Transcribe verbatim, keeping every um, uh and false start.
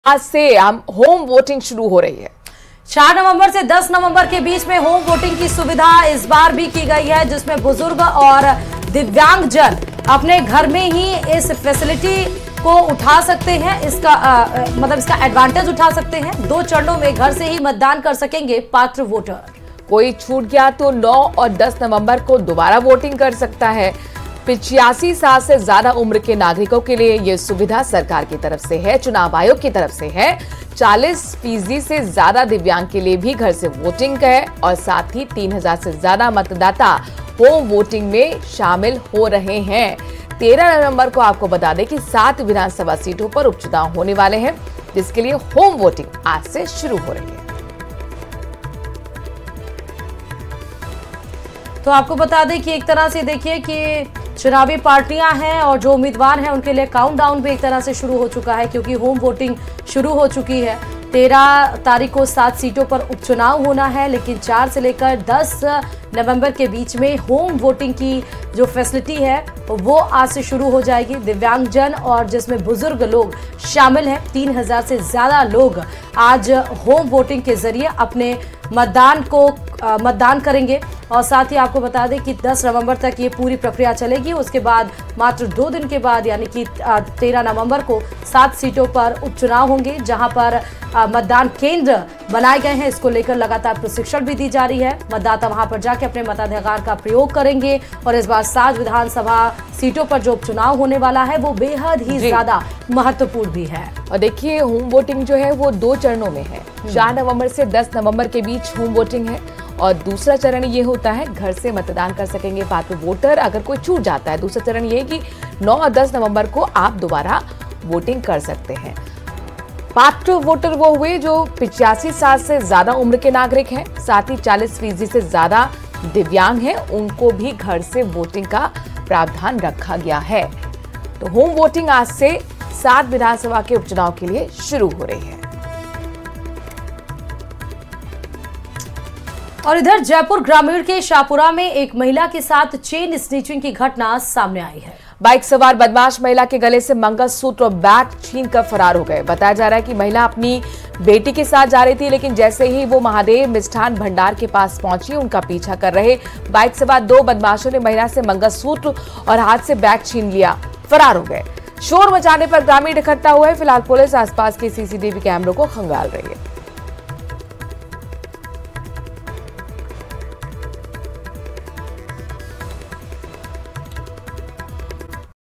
आज से हम होम वोटिंग शुरू हो रही है। चार नवंबर से दस नवंबर के बीच में होम वोटिंग की सुविधा इस बार भी की गई है, जिसमें बुजुर्ग और दिव्यांगजन अपने घर में ही इस फैसिलिटी को उठा सकते हैं। इसका आ, मतलब इसका एडवांटेज उठा सकते हैं। दो चरणों में घर से ही मतदान कर सकेंगे पात्र वोटर। कोई छूट गया तो नौ और दस नवंबर को दोबारा वोटिंग कर सकता है। पिचासी साल से ज्यादा उम्र के नागरिकों के लिए यह सुविधा सरकार की तरफ से है, चुनाव आयोग की तरफ से है। चालीस फीसदी से ज्यादा दिव्यांग के लिए भी घर से वोटिंग है और साथ ही तीन हजार से ज्यादा मतदाता होम वोटिंग में शामिल हो रहे हैं। तेरह नवंबर को आपको बता दें कि सात विधानसभा सीटों पर उपचुनाव होने वाले हैं, जिसके लिए होम वोटिंग आज से शुरू हो रही है। तो आपको बता दें कि एक तरह से देखिए कि चुनावी पार्टियां हैं और जो उम्मीदवार हैं उनके लिए काउंटडाउन भी एक तरह से शुरू हो चुका है, क्योंकि होम वोटिंग शुरू हो चुकी है। तेरह तारीख को सात सीटों पर उपचुनाव होना है, लेकिन चार से लेकर दस नवंबर के बीच में होम वोटिंग की जो फैसिलिटी है वो आज से शुरू हो जाएगी। दिव्यांगजन और जिसमें बुजुर्ग लोग शामिल हैं, तीन हजार से ज्यादा लोग आज होम वोटिंग के जरिए अपने मतदान को आ, मतदान करेंगे। और साथ ही आपको बता दें कि दस नवंबर तक ये पूरी प्रक्रिया चलेगी। उसके बाद मात्र दो दिन के बाद यानी कि तेरह नवंबर को सात सीटों पर उपचुनाव होंगे, जहां पर आ, मतदान केंद्र बनाए गए हैं। इसको लेकर लगातार प्रशिक्षण भी दी जा रही है। मतदाता वहां पर जाके अपने मताधिकार का प्रयोग करेंगे और इस बार सात विधानसभा सीटों पर जो उपचुनाव होने वाला है वो बेहद ही ज्यादा महत्वपूर्ण भी है। और देखिए, होम वोटिंग जो है वो दो चरणों में है। चार नवंबर से दस नवंबर के बीच होम वोटिंग है और दूसरा चरण ये होता है घर से मतदान कर सकेंगे पात्र वोटर अगर कोई छूट जाता है। दूसरा चरण ये है कि नौ और दस नवंबर को आप दोबारा वोटिंग कर सकते हैं। पात्र वोटर वो हुए जो पिचासी साल से ज्यादा उम्र के नागरिक हैं, साथ ही चालीस फीसदी से ज्यादा दिव्यांग हैं, उनको भी घर से वोटिंग का प्रावधान रखा गया है। तो होम वोटिंग आज से सात विधानसभा के उपचुनाव के लिए शुरू हो रही है। और इधर जयपुर ग्रामीण के शाहपुरा में एक महिला के साथ चेन स्नीचिंग की घटना सामने आई है। बाइक सवार बदमाश महिला के गले से मंगलसूत्र और बैग छीनकर फरार हो गए। बताया जा रहा है कि महिला अपनी बेटी के साथ जा रही थी, लेकिन जैसे ही वो महादेव मिष्ठान भंडार के पास पहुंची, उनका पीछा कर रहे बाइक सवार दो बदमाशों ने महिला से मंगलसूत्र और हाथ से बैग छीन लिया, फरार हो गए। शोर मचाने पर ग्रामीण इकट्ठा हुए। फिलहाल पुलिस आसपास के सीसीटीवी कैमरों को खंगाल रही है।